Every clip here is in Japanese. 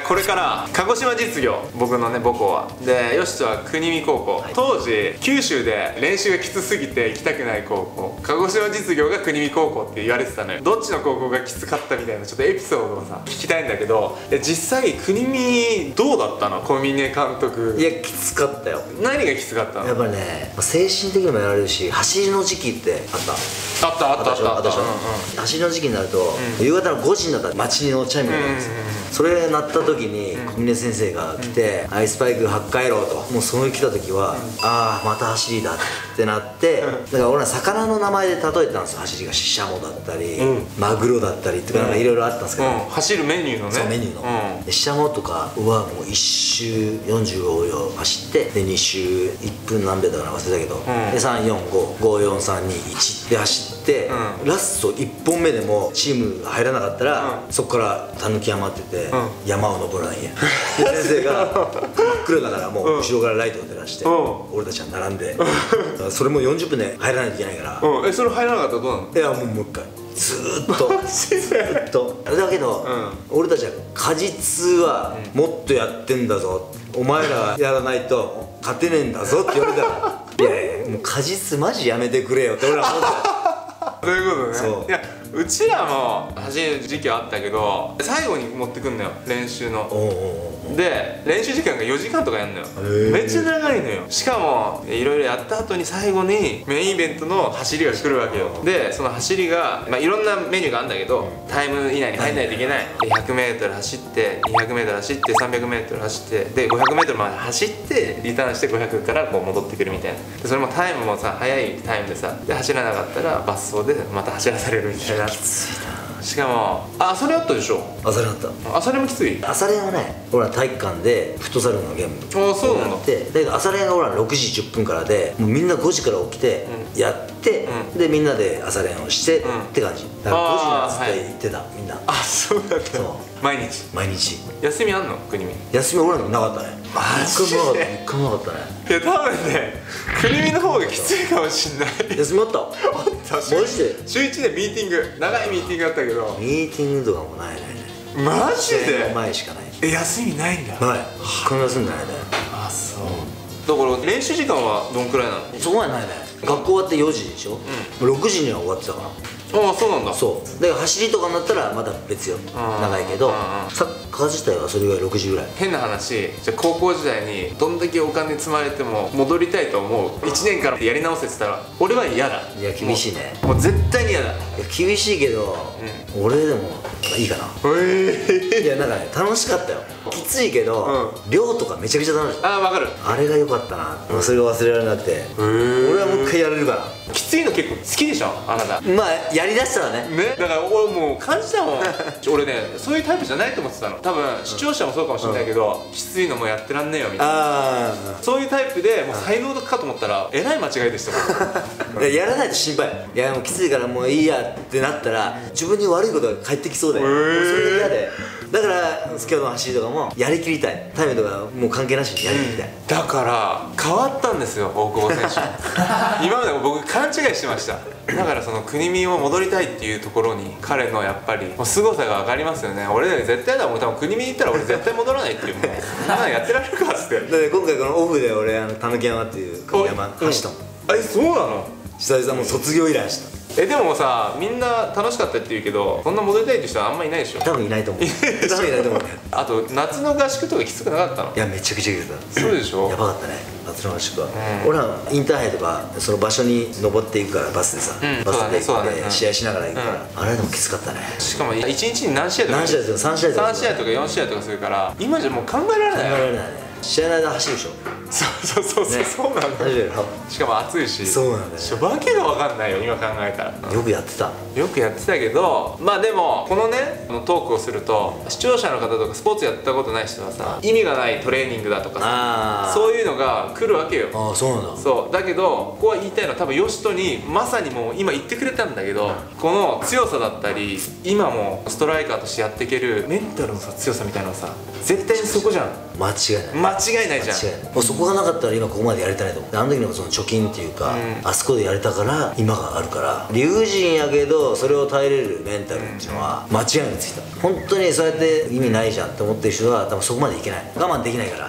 これから鹿児島実業、僕のね母校はで、ヨシトは国見高校、当時九州で練習がきつすぎて行きたくない高校、鹿児島実業が国見高校って言われてたのよ。どっちの高校がきつかったみたいなちょっとエピソードをさ聞きたいんだけど、実際国見どうだったの？小峰監督。 いや、きつかったよ。 何がきつかったの？ やっぱりね、精神的にもやられるし、走りの時期ってあった。 あったでしょ。走りの時期になると、夕方の5時になったら街のチャイムが鳴るんですよ。それ鳴った時に小峰先生が来て、アイスパイク8回ろうと。もうその来た時は、ああまた走りだってなって、だから俺は魚の名前で例えてたんですよ。走りがシシャモだったりマグロだったりとか、なんかいろいろあったんですけど、 走るメニューのね。 そうメニューのシシャモとかはもう1周45秒走って、で2周1分何秒だか忘れたけど、で3455432で走って、ラスト1本目でもチームが入らなかったら、そこからたぬき山って言って山を登らないんや。で先生が真っ暗だからもう後ろからライトを照らして、俺たちは並んで、それも40分で入らないといけないから。 それ入らなかったらどうなの？ いやもう一回ずーっとだけど、俺たちは果実はもっとやってんだぞ、お前らやらないと勝てねえんだぞって言われたら、いやいやもう果実マジやめてくれよって俺ら思ったよ。 そういうことね。 そう、 いやうちらも走る時期はあったけど、最後に持ってくんのよ、練習の。で練習時間が4時間とかやんのよ。めっちゃ長いのよ。しかもいろいろやった後に最後にメインイベントの走りが来るわけよ。でその走りが、いろんなメニューがあるんだけど、タイム以内に入んないといけない。100m 走って 200m 走って 300m 走ってで 500m まで走ってリターンして500からこう戻ってくるみたいな。でそれもタイムもさ、速いタイムでさ、で走らなかったら罰走でまた走らされるみたいな。 きついな。 しかも朝練あったでしょ。 朝練あった。 朝練もきつい。 朝練はね、俺ら体育館でフットサルのゲームああそうなんだ。 だけど朝練が俺ら6時10分からで、もうみんな5時から起きてやって、でみんなで朝練をしてって感じだから。5時なんつって言ってたみんな。 あ、そうだった。毎日休みあんの？国見休み俺らなかったね。一回もなかったね。 いや多分ね、国見の方がきついかもしんない。 休みあった？ マジで週1でミーティング、長いミーティングあったけど。 ミーティングとかもないね。 マジで？ 前しかない。 休みないんだ。 ない。一回も休んでないね。 あ、そう。だから練習時間はどんくらいなの？ そこまでないね。学校終わって4時でしょ。6時には終わってたから。 ああそうなんだ。 そうだから走りとかになったらまだ別よ、長いけど、サッカー自体はそれぐらい6時ぐらい。 変な話、じゃあ高校時代にどんだけお金積まれても戻りたいと思う。1年からやり直せって言ったら俺は嫌だ。 いや厳しいね。 もう絶対に嫌だ。 いや厳しいけど、俺でもいいかな。いやなんかね、楽しかったよ。きついけど、寮とかめちゃくちゃ楽しい。 ああ分かる。 あれが良かったな。それが忘れられなくて、俺はもう一回やれるから。 きついの結構好きでしょ、あなた。 まあやりだしたらね。 だから俺もう感じたもん。俺ね、そういうタイプじゃないと思ってたの。多分視聴者もそうかもしれないけど、きついのもやってらんねえよみたいな。そういうタイプでもう才能かと思ったらえらい間違いでしたもん。 やらないと心配。いやもうきついからもういいやってなったら自分に悪いことが返ってきそうで、それが嫌で。だから今日の走りとかもやりきりたい。タイムとかもう関係なしにやりきりたい。 だから変わったんですよ、大久保選手。今まで僕勘違いしてました。だからその国見を戻りたいっていうところに彼のやっぱりもう凄さが分かりますよね。俺ね絶対だもん、多分国見に行ったら俺絶対戻らないっていう、もうそんなのやってられるかっつって。だって今回このオフで俺たぬき山っていう山走ったもん。 え、そうなの？ 久々もう卒業以来走った。 でもさ、みんな楽しかったって言うけど、そんな戻りたいって人はあんまいないでしょ。 多分いないと思う。多分いないと思う。 あと夏の合宿とかきつくなかったの？ いやめちゃくちゃきつかった。 そうでしょ。 やばかったね、夏の合宿は。俺はインターハイとかその場所に登っていくから、バスでさ、バスで行って試合しながら行くから、あれでもきつかったね。 しかも1日に何試合とか、 何試合ですよ、3試合とか 3試合とか4試合とかするから、今じゃもう考えられない。 考えられないね。試合の間走るでしょ。 そうなんだ。しかも暑いし。 そうなんだよ。 わけが分かんないよ今考えたら。 よくやってたけど、まあでもこのねトークをすると、視聴者の方とかスポーツやったことない人はさ、意味がないトレーニングだとかさ、そういうのが来るわけよ。 ああそうなんだ。 そうだけど、ここは言いたいのは多分ヨシトにまさにもう今言ってくれたんだけど、この強さだったり今もストライカーとしてやっていけるメンタルのさ強さみたいなのさ、絶対にそこじゃん。 間違いない。 間違いないじゃん。 間違いない。もうそこがなかったら今ここまでやれてないと思う。あの時のその貯金っていうか、あそこでやれたから今があるから、理不尽やけどそれを耐えれるメンタルっていうのは間違いなくついた。本当にそうやって意味ないじゃんって思ってる人は多分そこまでいけない、我慢できないから、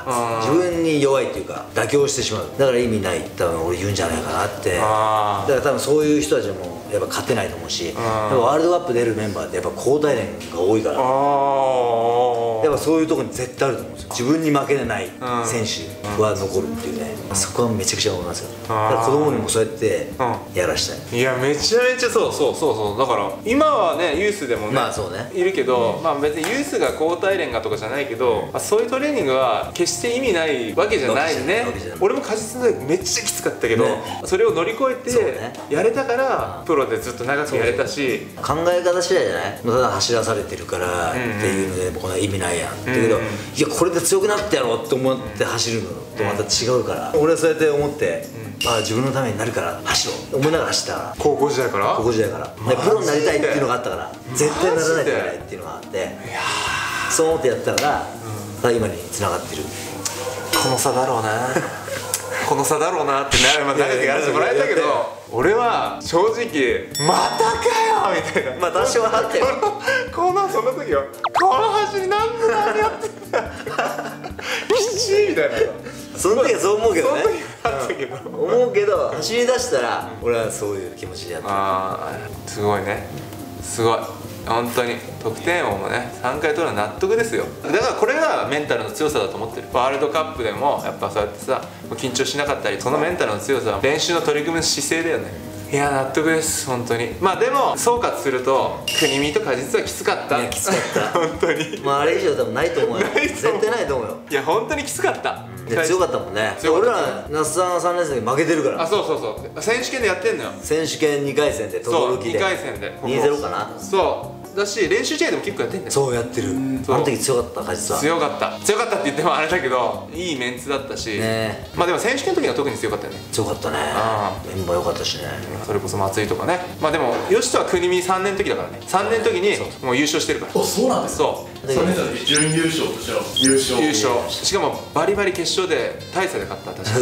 自分に弱いっていうか妥協してしまう。だから意味ない多分俺言うんじゃないかなって。だから多分そういう人たちもやっぱ勝てないと思うし、やっぱワールドカップ出るメンバーってやっぱ交代連が多いから、やっぱそういうところに絶対あると思うんですよ。自分に負けてない選手は残るっていうね、そこはめちゃくちゃ思いますよ。だから子供にもそうやってやらしたい。 いやめちゃめちゃそうだから今はねユースでもね、 まあそうね、 いるけど、まあ別にユースが交代連がとかじゃないけど、そういうトレーニングは決して意味ないわけじゃないね。俺も果実でめっちゃきつかったけど、それを乗り越えてやれたからプロでずっと長くやれたし、 考え方次第じゃない。ただ走らされてるからっていうのでこんな意味ないやんだけど、いやこれで強くなってやろうって思って走るのとまた違うから、俺はそうやって思って、自分のためになるから走ろうって思いながら走ったから。高校時代からプロになりたいっていうのがあったから、絶対ならないといけないっていうのがあって、そう思ってやったから今に繋がってる。 この差だろうなこの差だろうなって長くやらせてもらえたけど、俺は正直またかよみたいな、 まあ多少はあったよその時はこの走り何やってんだきちいみたいな、 その時はそう思うけどね。 その時はあったけど思うけど走り出したら俺はそういう気持ちでやってる。 すごいね、すごい本当に得点王もね3回取るのは納得ですよ。だからこれがメンタルの強さだと思ってる。ワールドカップでもやっぱそうやってさ緊張しなかったり、そのメンタルの強さは練習の取り組む姿勢だよね。いや納得です本当に。まあでも総括すると国見と果実はきつかった。 いやきつかった本当に。 まああれ以上多分ないと思うよ。絶対ないと思うよ。 いや本当にきつかった。 強かったもんね。俺ら那須さんが3年生で負けてるから。 そう選手権でやってんのよ。 選手権2回戦で轟で 2回戦で 2-0 かな。 そうだし練習試合でも結構やってんだよ。 そうやってる。あの時強かった果実は。強かったって言ってもあれだけど、いいメンツだったし、まあでも選手権の時は特に強かったよね。 強かったね。メンバー良かったしね。 それこそ松井とかね。まあでも吉田は国見3年の時だからね。3年の時にもう優勝してるから。 そうなんですか。3年の時準優勝としては優勝。 しかもバリバリ決勝で大差で勝った。確かに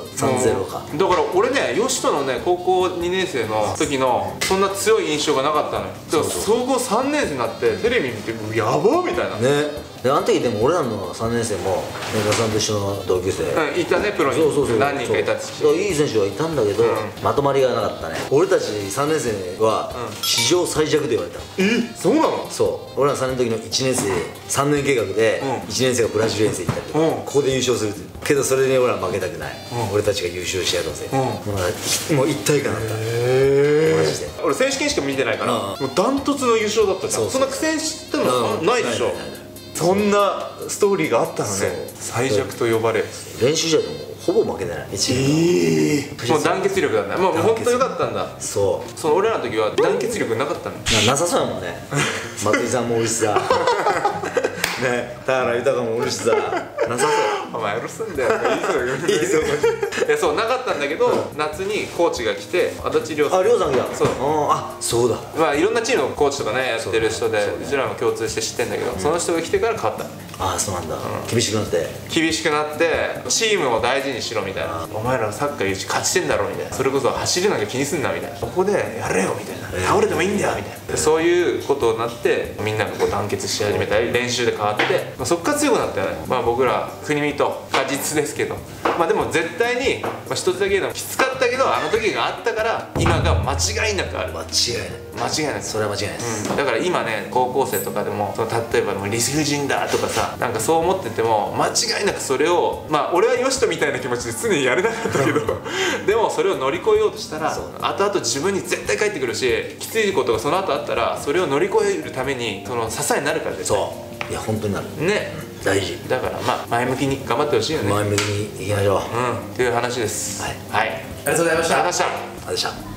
3-0 か。 だから俺ね吉田のね高校2年生の時のそんな強い印象がなかったのよ。だから総合3年生になってテレビ見てやばみたいなね。であの時でも俺らの3年生も根田さんと一緒の同級生いたね。プロに何人かいたし、 いい選手はいたんだけどまとまりがなかったね。俺たち3年生は史上最弱で言われたの。 そうなの。 そう俺ら3年の時の1年生3年計画で1年生がブラジル遠征行ったりとか、ここで優勝するけどそれに俺ら負けたくない。俺たちが優勝してやろうぜ。もう一体感だった。マジで俺選手権しか見てないからもうダントツの優勝だったじゃん。そんな苦戦してもないでしょ。そんなストーリーがあったのね。最弱と呼ばれ練習試合でもほぼ負けてない。 もう団結力なんだ。もう本当良かったんだ。その俺らの時は団結力なかったの。 なさそうやもんね。松井さんもおるしさね、田原豊もおるしさ、なさそう。 お前許すんだよ。いいぞいやそうなかったんだけど、夏にコーチが来て足立亮さん。 亮さんが。そうだ。 まあいろんなチームのコーチとかねやってる人で、うちらも共通して知ってんだけど、その人が来てから変わった。 そうなんだ。厳しくなってチームを大事にしろみたいな。お前らサッカー勝ちてんだろみたいな。それこそ走りなんか気にすんなみたいな。ここでやれよみたいな。倒れてもいいんだよみたいな。そういうことになってみんながこう団結し始めたり練習で変わって、そっから強くなったよね。まあ僕ら国見と果実ですけど、まあでも絶対に一つだけ言うのはきつかったけど、あの時があったから今が間違いなくある。 間違いない。それは間違いないです。 だから今ね高校生とかでも例えば理不尽だとかさ、なんかそう思ってても間違いなくそれを、まあ俺はヨシトみたいな気持ちで常にやれなかったけどでもそれを乗り越えようとしたら後々自分に絶対返ってくるし、きついことがその後あったらそれを乗り越えるためにその支えになるからですね。 そういや本当になるね。 大事だからまあ前向きに頑張ってほしいよね。 前向きにいきましょう。 っていう話です。はい、 ありがとうございました。 ありがとうございました。